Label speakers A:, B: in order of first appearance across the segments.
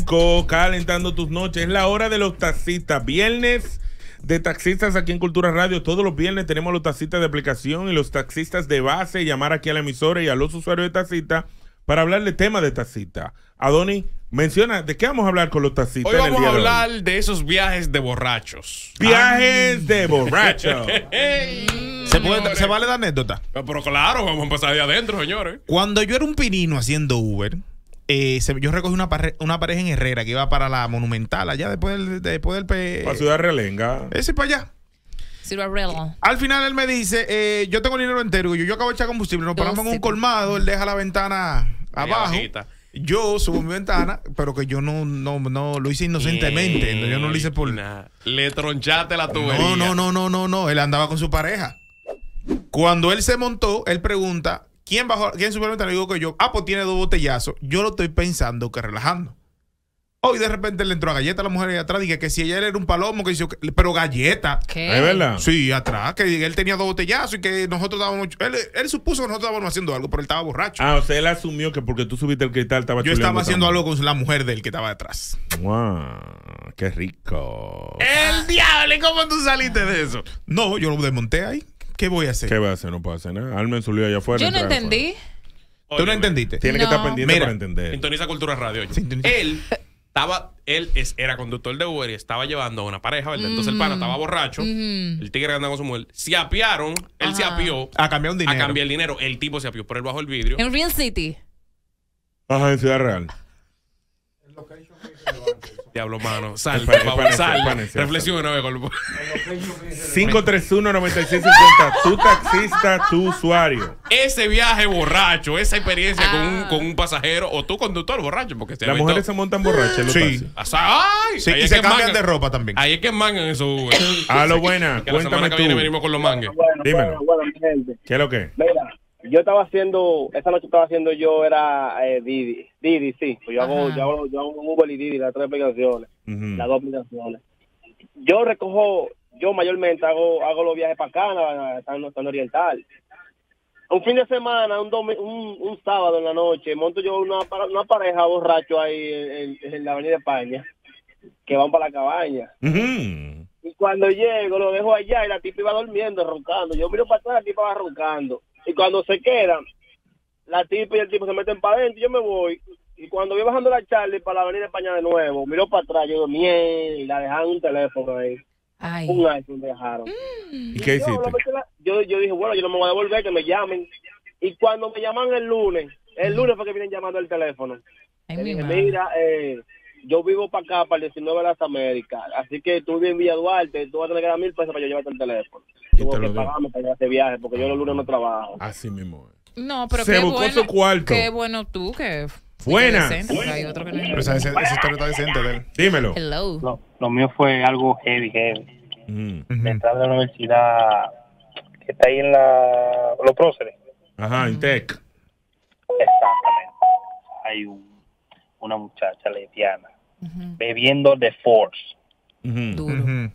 A: rico, calentando tus noches. Es la hora de los taxistas. Viernes de taxistas aquí en Cultura Radio. Todos los viernes tenemos los taxistas de aplicación y los taxistas de base. Llamar aquí a la emisora y a los usuarios de taxistas para hablar de temas de taxista. Adoni, menciona, ¿de qué vamos a hablar con los taxistas?
B: Hoy vamos a hablar de esos viajes de borrachos.
A: Viajes de borrachos.
C: ¿Se vale la anécdota?
B: Pero claro, vamos a empezar de adentro, señores.
C: Cuando yo era un pinino haciendo Uber, yo recogí una pareja en Herrera que iba para la Monumental, allá después del
A: Para Ciudad Realenga.
C: Ese para allá. Al final él me dice, yo tengo el dinero entero, yo acabo de echar combustible, nos paramos en un colmado, él deja la ventana abajo. Yo subo mi ventana, pero que yo no lo hice inocentemente. Yo no lo hice por...
B: Le tronchaste la tubería.
C: No. Él andaba con su pareja. Cuando él se montó, él pregunta, ¿quién subió la ventana? Le digo que yo. Pues tiene 2 botellazos. Yo lo estoy pensando que relajando. Y de repente le entró a galleta a la mujer ahí atrás. Dije que si ella era un palomo, que pero galleta.
A: ¿Qué? ¿Es verdad?
C: Sí, atrás. Que él tenía 2 botellazos y que nosotros estábamos... Él supuso que nosotros estábamos haciendo algo, pero él estaba borracho.
A: O sea, él asumió que porque tú subiste el cristal estaba
C: yo estaba haciendo algo con la mujer de él que estaba detrás.
A: ¡Wow! ¡Qué rico!
B: ¡El diablo! ¿Y cómo tú saliste de eso?
C: No, yo lo desmonté ahí. ¿Qué voy a hacer?
A: ¿Qué voy a hacer? No puedo hacer nada. Almen subió allá afuera.
D: Yo no entendí.
C: ¿Tú no entendiste?
A: Tiene que estar pendiente para entender.
B: Sintoniza Cultura Radio. Él era conductor de Uber y estaba llevando a una pareja, ¿verdad? Entonces el pana estaba borracho, el tigre andaba con su mujer, se apiaron, él se apió
C: a cambiar un dinero.
B: A cambiar el dinero, el tipo se apió, pero él bajó el vidrio.
D: En Real City.
A: Ajá, en Ciudad Real.
B: Diablo, mano. Sal,
A: Reflexiona.
B: Reflexiona,
A: 531-9650. Tu taxista, tu usuario.
B: Ese viaje borracho, esa experiencia con un pasajero o tu conductor borracho. Porque
A: las mujeres se montan borrachas.
C: Sí.
B: Sí,
C: y se cambian de ropa también.
B: Ahí es que mangan eso.
A: A lo buena.
B: Que la semana que viene venimos con los mangues.
A: Dímelo. ¿Qué es lo que?
E: Mira, yo estaba haciendo, esa noche estaba haciendo yo era Didi, sí. Pues yo hago un Uber y Didi, las 3 aplicaciones, las 2 aplicaciones. Yo mayormente hago los viajes para acá, tan oriental. Un fin de semana, un sábado en la noche, monto yo una pareja borracho ahí en la Avenida España, que van para la cabaña. Y cuando llego, lo dejo allá y la tipa iba durmiendo, roncando. Yo miro para atrás, la tipa va roncando. Y cuando se quedan, la tipa y el tipo se meten para adentro, yo me voy. Y cuando voy bajando la Charlie para la Avenida España de nuevo, miro para atrás, yo digo, y la dejaron un teléfono ahí. Un iPhone dejaron.
A: ¿Y qué hiciste?
E: Yo dije, bueno, yo no me voy a devolver, que me llamen. Y cuando me llaman el lunes fue que vienen llamando el teléfono. Me dije, mira, yo vivo para acá, para el 19 de las Américas, así que tú vives en Villa Duarte, tú vas a tener que dar 1,000 pesos para yo llevarte el teléfono. Tuvo que pagarme para ir a ese viaje, porque yo los lunes no trabajo.
A: Así mismo.
D: No, pero
A: se buscó su cuarto.
D: Qué bueno tú, que...
A: Buena.
D: Hay otro que no.
C: Pero esa historia está decente de él.
A: Dímelo.
E: No, lo mío fue algo heavy. De entrar a la universidad que está ahí en los próceres.
A: Ajá, en Tech.
E: Exactamente. Hay una muchacha lesbiana bebiendo de Force.
D: Duro.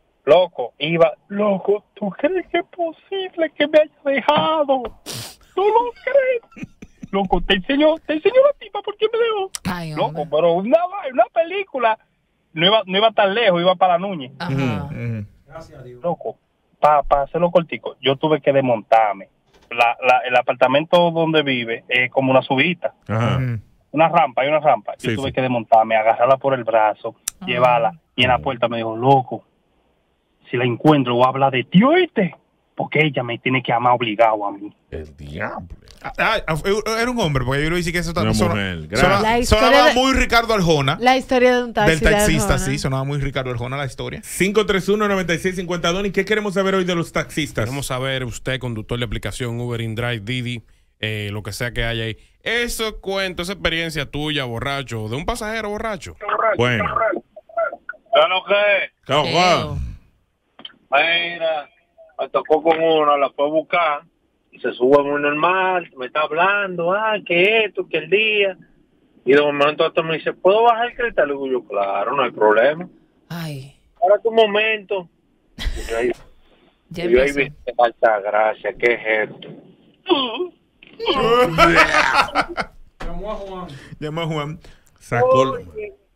E: Loco, ¿tú crees que es posible que me haya dejado? ¿Tú lo crees? Loco, te enseño la tipa porque me dejó.
D: Ay,
E: loco, pero una película no iba tan lejos, iba para Núñez.
C: Gracias a Dios.
E: Loco, para hacerlo cortico, yo tuve que desmontarme. El apartamento donde vive es como una subida.
A: Hay
E: una rampa. Yo tuve que desmontarme, agarrarla por el brazo, llevarla. Y en la puerta me dijo, loco, si la encuentro voy a hablar de ti, ¿oíste? Porque ella me tiene que amar obligado a mí.
A: El diablo.
C: Era un hombre, porque yo lo dije que eso
A: también
C: sonaba muy Ricardo Arjona.
F: La historia de un taxi.
C: Del taxista, sí, sonaba muy Ricardo Arjona la historia.
A: 531-9650. Donny, ¿qué queremos saber hoy de los taxistas?
B: Queremos saber, usted, conductor de aplicación Uber, InDrive, Didi, lo que sea que haya ahí. Eso cuento, esa experiencia tuya, borracho, de un pasajero borracho.
A: Bueno.
E: ¿Qué? Mira, me tocó con uno, la fue a buscar. Y se sube muy normal, me está hablando, que esto, que el día. Y de momento hasta me dice, ¿puedo bajar el cristal? Le digo yo, claro, no hay problema. Ahora tu momento. Y yo ahí vi, falta gracia, ¿qué es esto?
C: Llamó a Juan.
A: Sacó.
E: Oye,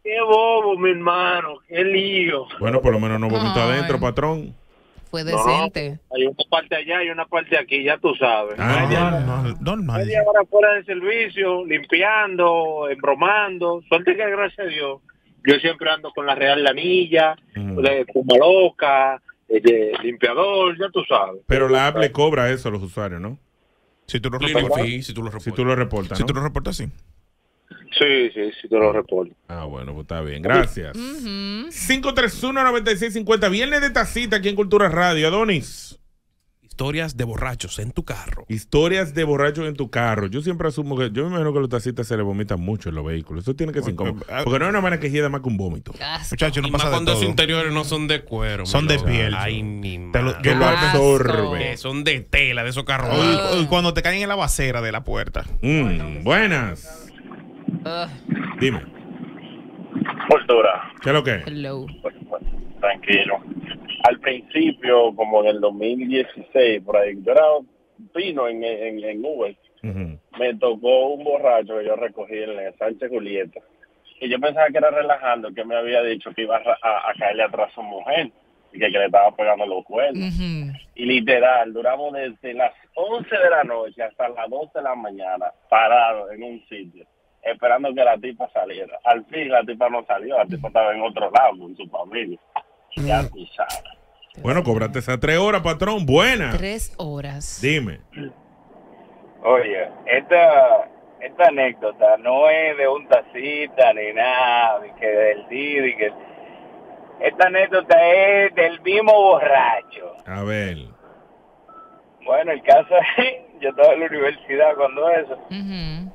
E: Qué bobo, mi hermano. Qué lío.
A: Bueno, por lo menos no vomitó
D: Ay.
A: adentro, patrón.
D: Fue decente.
E: Hay una parte allá y una parte aquí, ya tú sabes.
A: Ah,
C: Normal.
E: Media hora fuera de servicio, limpiando, embromando. Suerte que, gracias a Dios, yo siempre ando con la Real Lanilla, de Puma Loca, de limpiador, ya tú sabes.
A: Pero la app le cobra eso a los usuarios, ¿no?
C: Si tú lo
B: Cleaning
C: reportas.
B: fee, si tú lo reportas.
A: Si tú lo reportas,
C: Si
A: ¿no?
C: tú lo reportas, sí.
E: Sí, te lo reporto.
A: Ah, bueno, pues está bien. Gracias.
D: Ujú.
A: 531-9650. Viernes de tacita aquí en Cultura Radio. Adonis.
B: Historias de borrachos en tu carro.
A: Historias de borrachos en tu carro. Yo siempre asumo que... Yo me imagino que los tacitas se le vomitan mucho en los vehículos. Eso tiene que ser incómodo. Porque no hay una manera que hieda más que un vómito.
D: Asco.
C: Muchachos, no
B: Y más
C: pasa de
B: cuando
C: todo.
B: los interiores no son de cuero.
C: Son
B: mi
C: de
B: loco.
C: piel.
B: Ay, mi
C: Te lo-
B: madre.
A: Que lo
D: Asco.
A: absorbe.
B: Son de tela, de esos carros.
C: O cuando te caen en la bacera de la puerta.
A: Buenas.
D: Ugh,
A: Dime.
E: Cultura,
A: ¿Qué es lo que es?
D: hello.
E: tranquilo. Al principio, como en el 2016, por ahí, yo era pino en Uber.
A: Ujú.
E: Me tocó un borracho que yo recogí en el Sánchez Julieta. Y yo pensaba que era relajando, que me había dicho que iba a caerle atrás a su mujer y que le estaba pegando los cuernos.
D: Ujú.
E: Y literal, duramos desde las 11 de la noche hasta las 12 de la mañana parados en un sitio, esperando que la tipa saliera. Al fin la tipa no salió, la tipa estaba en otro lado con su familia. Ya tú sabes.
A: Bueno, cóbrate esas 3 horas, patrón. Buenas.
D: 3 horas.
A: Dime.
F: Oye, esta anécdota no es de un tacita ni nada, ni que del Didi, que esta anécdota es del mismo borracho.
A: A ver.
F: Bueno, el caso es, yo estaba en la universidad cuando eso,
D: Ujú.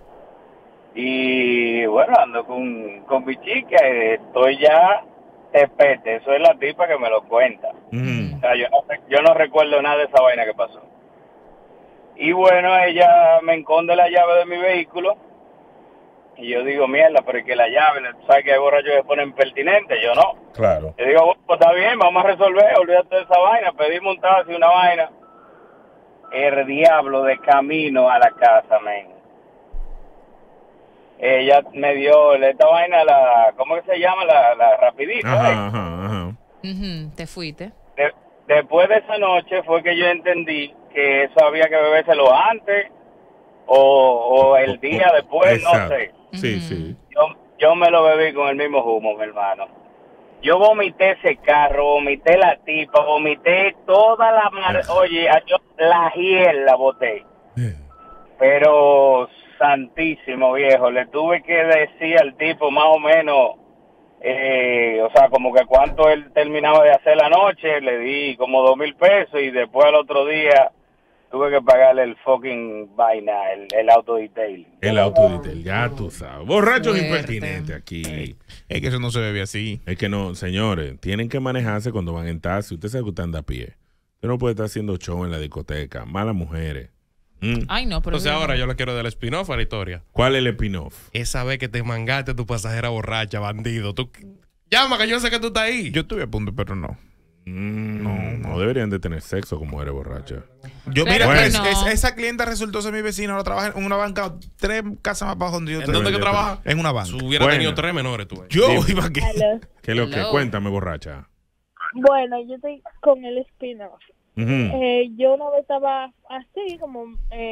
F: y bueno, ando con mi chica y estoy ya tepete, eso es la tipa que me lo cuenta.
A: Ujú.
F: O sea, yo no recuerdo nada de esa vaina que pasó. Y bueno, ella me esconde la llave de mi vehículo. Y yo digo, mierda, pero es que la llave, tú sabes que hay borrachos que se ponen pertinentes, yo no.
A: Claro.
F: Yo digo, pues está bien, vamos a resolver, olvídate de esa vaina, pedimos un taxi, una vaina. El diablo de camino a la casa, men. Ella me dio esta vaina, ¿cómo que se llama? La rapidita.
A: Ajá, ajá, ajá.
D: Ujú. Te fuiste.
F: Después de esa noche fue que yo entendí que eso había que bebérselo antes o el día después,
A: Exacto.
F: no sé.
A: Sí,
D: Ujú.
A: sí.
F: Yo me lo bebí con el mismo humo, mi hermano. Yo vomité ese carro, vomité la tipa, vomité toda la oye, yo la hiel la boté. Pero santísimo, viejo, le tuve que decir al tipo más o menos, o sea, como que cuánto él terminaba de hacer la noche, le di como 2,000 pesos y después al otro día tuve que pagarle el fucking vaina, el auto detail.
A: El autodetail, ya tú sabes. Borrachos
D: Fuerte.
A: impertinentes aquí.
C: Es que eso no se bebe así.
A: Es que no, señores, tienen que manejarse cuando van en taxi. Usted sabe que usted anda a pie. Usted no puede estar haciendo show en la discoteca. Malas mujeres.
D: Ay, no, pero.
B: Entonces ahora yo le quiero dar el spin-off a la historia.
A: ¿Cuál es el spin-off?
B: Esa vez que te mangaste a tu pasajera borracha, bandido. Tú llama, que yo sé que tú estás ahí.
C: Yo estuve a punto, pero no.
A: No deberían de tener sexo con mujeres borrachas.
C: Yo,
D: Claro
C: mira,
D: que
C: es-
D: no.
C: esa clienta resultó ser mi vecina. Ahora trabaja en una banca 3 casas más abajo donde yo
B: ¿En dónde que
A: yo-
B: trabaja?
C: En una banca.
B: Si hubiera
A: Bueno.
B: tenido 3 menores, tú.
C: Yo
A: Dime.
C: iba aquí.
G: Aló.
A: ¿Qué es lo que?
D: Hello.
A: Cuéntame, borracha.
G: Bueno, yo estoy con el spin-off.
A: Ujú.
G: Yo una vez estaba así, como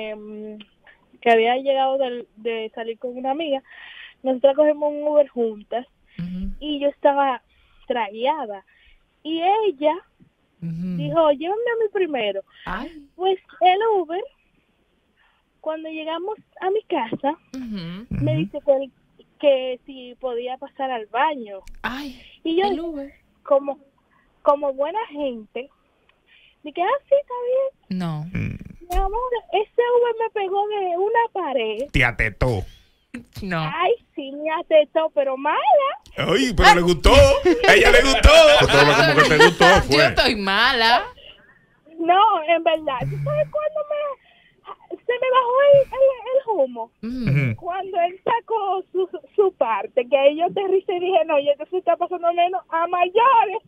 G: que había llegado de salir con una amiga. Nosotras cogemos un Uber juntas
D: Ujú.
G: y yo estaba tragueada. Y ella
D: Ujú.
G: dijo, llévame a mí primero.
D: Ay.
G: Pues el Uber, cuando llegamos a mi casa,
D: Ujú.
G: me dice que si podía pasar al baño.
D: Ay.
G: Y yo,
D: El Uber.
G: como buena gente, dije, sí, está bien.
D: No.
G: Mi amor, ese Uber me pegó de una pared.
C: Te atetó.
D: No.
G: Ay, sí, me atetó, pero mala.
C: Ay, pero le gustó. A ella le gustó.
A: Pues todo lo como que te gustó
D: Yo
A: fue.
D: estoy mala.
G: No, en verdad. ¿Tú sabes cuándo se me bajó el humo?
D: Ujú.
G: Cuando él sacó su parte, que ahí yo aterricé y dije, no, y esto se está pasando menos a mayores.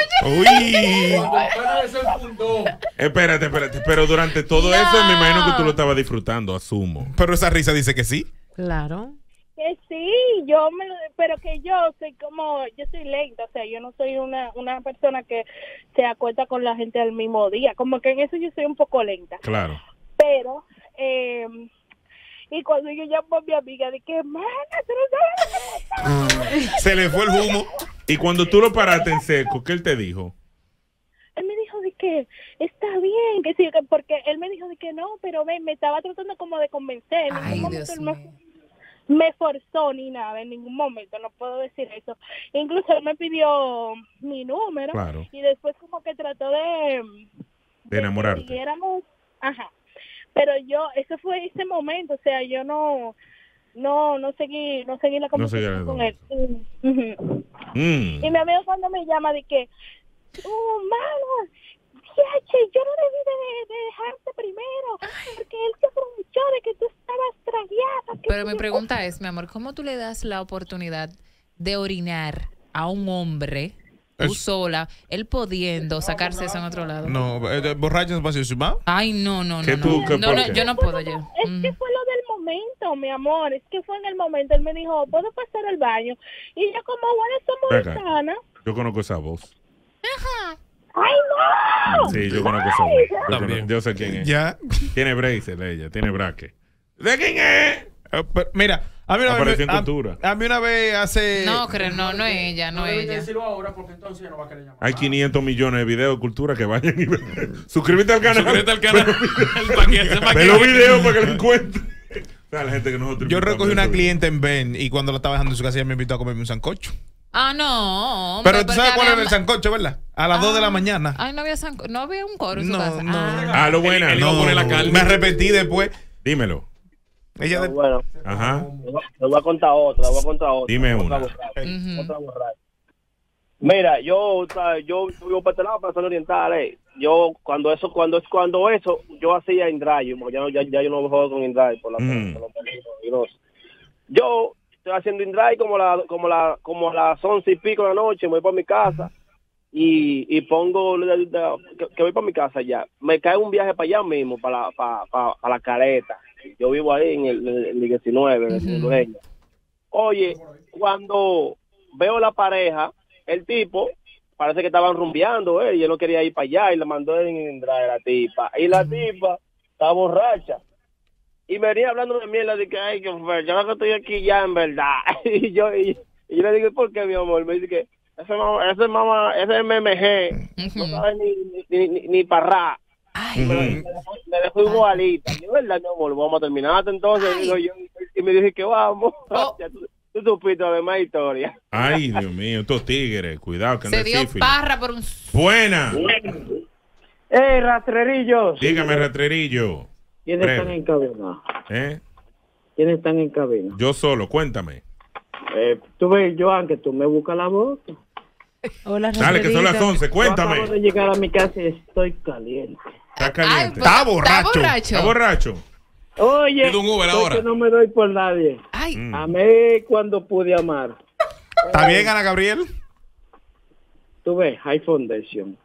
D: Oye.
C: Uy.
A: Espérate. Pero durante todo
D: No.
A: eso me imagino que tú lo estabas disfrutando, asumo.
C: Pero esa risa dice que sí.
H: Claro.
G: Que sí, pero que yo soy lenta, o sea, yo no soy una persona que se acuesta con la gente al mismo día, como que en eso yo soy un poco lenta.
A: Claro.
G: Pero, y cuando yo llamo a mi amiga, dije, mana, tú no sabes.
C: Se le fue el humo.
A: Y cuando tú lo paraste en seco, ¿qué él te dijo?
G: Él me dijo de que está bien, que sí, porque él me dijo de que no, pero me estaba tratando como de convencer. En
D: Ay,
G: ningún
D: Dios
G: momento
D: mío.
G: me forzó ni nada, en ningún momento, no puedo decir eso. Incluso él me pidió mi número.
A: Claro.
G: Y después como que trató de
A: enamorarte.
G: que siguiéramos, ajá. Pero ese fue ese momento, o sea, yo no seguí la conversación con él. Y mi amigo cuando me llama de que, mano, yo no debí de dejarte primero, porque él se aprovechó de que tú estabas traviada.
D: Pero mi pregunta es, mi amor, ¿cómo tú le das la oportunidad de orinar a un hombre, tú sola, él pudiendo sacarse eso en otro lado?
C: No, borracho no pasa eso, ¿va?
D: Ay, no.
A: ¿Qué tú, qué,
D: No,
A: por
D: no,
A: qué?
D: yo no puedo yo.
G: Es que fue lo del momento, mi amor, es que fue en el momento. Él me dijo, ¿puedo pasar al baño? Y yo como, bueno,
A: Venga.
G: somos hispanas.
A: Yo conozco esa voz.
G: ¡Ay, no!
A: Sí, yo conozco esa voz.
B: También.
A: Yo sé quién es.
C: Ya.
A: Tiene bracer ella, tiene braque. ¿De quién es?
C: Pero, mira, a mí una
A: Apareció
C: vez,
A: en Cultura.
C: a mí una vez hace...
D: No, creo, no es ella, no es ella.
H: decirlo ahora porque entonces ya no va a querer llamar.
A: Hay 500 millones de videos de cultura que vayan y vean. Suscríbete al canal.
B: Suscríbete al canal.
A: Ve los videos para que lo encuentres. O sea, la gente que nosotros
C: Yo
A: invitamos
C: recogí una
A: eso.
C: cliente en Ben y cuando la estaba dejando en su casa ella me invitó a comerme un sancocho.
D: Ah, no, hombre,
C: Pero tú sabes
D: porque
C: cuál era
D: había
C: el sancocho, ¿verdad? A las 2 de la mañana.
D: Ay, no había un coro en su
C: No,
D: casa.
C: no.
A: Ah, lo buena.
B: Él iba a poner la carne.
C: Me arrepentí después.
A: Dímelo.
C: Ella de-
E: Bueno,
A: Ajá.
E: le voy a contar otra,
A: Dime una.
D: Ujú.
E: Otra borracha. Mira, yo vivo para este lado, para la zona oriental, Yo, cuando eso, yo hacía InDrive, porque ya yo no juego con InDrive por la por los peligrosos. Yo estoy haciendo InDrive como a las 11 y pico de la noche, me voy para mi casa y pongo que voy para mi casa ya. Me cae un viaje para allá mismo, para la Caleta. Yo vivo ahí en el 19, en el Dueño. Oye, cuando veo la pareja, el tipo parece que estaban rumbeando, y él no quería ir para allá y le mandó en InDrive a la tipa. Y la tipa está borracha. Y me venía hablando de mierda de que, ay, que yo que estoy aquí ya, en verdad. Y yo le digo, ¿por qué, mi amor? Me dice que ese MMG no sabe ni parrar.
D: Ay,
E: Me dejó igualita. Yo, ¿verdad, mi amor? Vamos a terminar entonces.
D: Ay.
E: Digo yo, y me dije que vamos.
D: Oh.
E: Ya tú supiste además historia.
A: Ay, Dios mío, estos tigres. Cuidado, que no
D: se
A: es
D: dio
A: sífilis.
D: parra por un...
A: Buena.
E: Rastrerillos.
A: Dígame, rastrerillo.
E: ¿Quiénes
A: Breve.
E: están en cabina?
A: ¿Eh?
E: ¿Quiénes están en cabina?
A: Yo solo, cuéntame.
E: Tú ves, Joan, que tú me buscas la voz.
I: Hola,
A: Dale, que son las 11,
E: Yo
A: cuéntame.
E: acabo de llegar a mi casa y estoy caliente.
A: Está caliente.
C: Está borracho.
A: ¿Está borracho?
E: Oye,
B: Pide un Uber
E: soy
B: ahora.
E: que no me doy por nadie.
D: Ay,
E: Amé cuando pude amar.
C: ¿Está bien, Ana Gabriel?
E: Tú ves, High Foundation.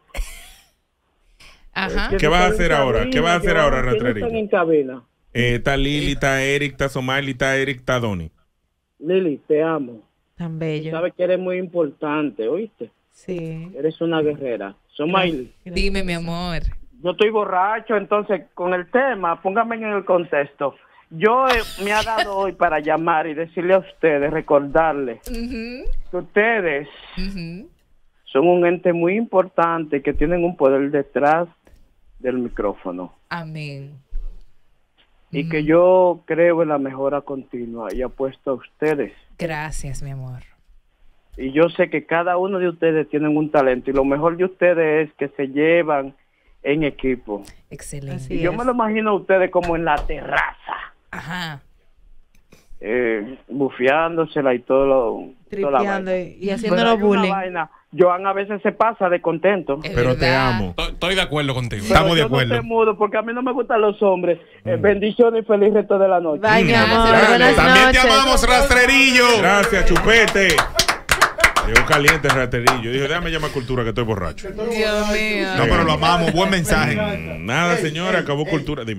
D: ajá.
A: ¿Qué vas a hacer ahora? ¿Qué vas a hacer ahora,
E: ¿Quiénes
A: Rastrerillo?
E: están en cabina?
A: Está Lili, está Eric, está Somali, está Eric, está Donny.
E: Lili, te amo.
I: Tan bello.
E: Sabes que eres muy importante, ¿oíste?
I: Sí.
E: Eres una guerrera. Somaili,
D: Dime, mi amor.
E: yo estoy borracho, entonces con el tema, póngame en el contexto. Yo me ha dado hoy para llamar y decirle a ustedes, recordarles
D: Ujú,
E: que ustedes
D: ujú.
E: son un ente muy importante que tienen un poder detrás del micrófono
D: Amén.
E: y que yo creo en la mejora continua y apuesto a ustedes.
D: Gracias, mi amor.
E: Y yo sé que cada uno de ustedes tienen un talento y lo mejor de ustedes es que se llevan en equipo.
D: Excelente.
I: Así
E: Y yo
I: es.
E: me lo imagino a ustedes como en la terraza,
D: Ajá.
E: bufeándosela y todo lo... toda la
I: Tripeando
E: vaina.
I: y
E: Pero
I: haciéndolo
E: hay una
I: bullying.
E: vaina, Joan a veces se pasa de contento.
D: Es
A: Pero te
D: verdad.
A: amo.
B: Estoy de acuerdo contigo.
E: Pero
C: Estamos de
E: yo
C: acuerdo.
E: no te mudo porque a mí no me gustan los hombres. Bendiciones y feliz resto de la noche.
I: Bye, mi
D: Gracias,
I: amor.
D: gracias.
I: Buenas
C: También
I: noches.
C: te amamos, Rastrerillo.
A: Gracias, chupete. Llegó caliente el Rastrerillo. Dijo, déjame llamar Cultura que estoy borracho.
D: Dios mío.
C: No, pero lo amamos. Buen mensaje.
A: Nada, señora, acabó Cultura. Dime.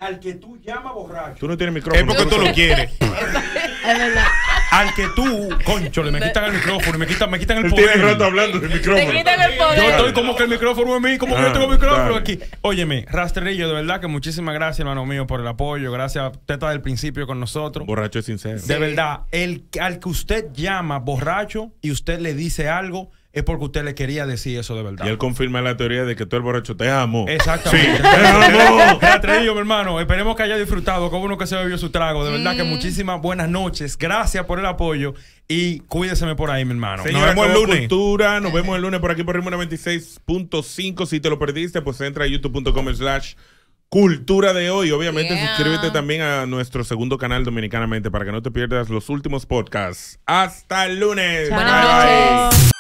H: al que tú llamas borracho.
A: Tú no tienes micrófono.
C: Es porque tú lo quieres.
I: Es verdad.
H: Al que tú, conchole, me quitan el micrófono, me quitan el
A: Él
H: poder.
A: tiene rato hablando del
D: Te
A: micrófono.
D: quitan el poder.
H: Yo estoy como que el micrófono es mío, como que yo tengo
A: Ah,
H: micrófono
A: dale.
H: aquí. Óyeme, Rastrerillo, de verdad que muchísimas gracias, hermano mío, por el apoyo. Gracias a usted desde el principio con nosotros.
A: Borracho es sincero.
H: De verdad, al que usted llama borracho y usted le dice algo, es porque usted le quería decir eso de verdad.
A: Y él confirma la teoría de que tú el borracho te amo.
H: Exactamente.
A: Sí, te amo.
H: Rastrerillo, mi hermano, esperemos que haya disfrutado, como uno que se bebió su trago. De verdad que muchísimas buenas noches. Gracias por el apoyo y cuídeseme por ahí, mi hermano.
A: Señora,
C: Nos vemos el
A: acabó
C: lunes.
A: Cultura, nos vemos el lunes por aquí por Ritmo 96.5. Si te lo perdiste, pues entra a youtube.com/cultura de hoy. Obviamente,
D: Yeah.
A: suscríbete también a nuestro segundo canal Dominicanamente para que no te pierdas los últimos podcasts. Hasta el lunes.
D: Buenas noches.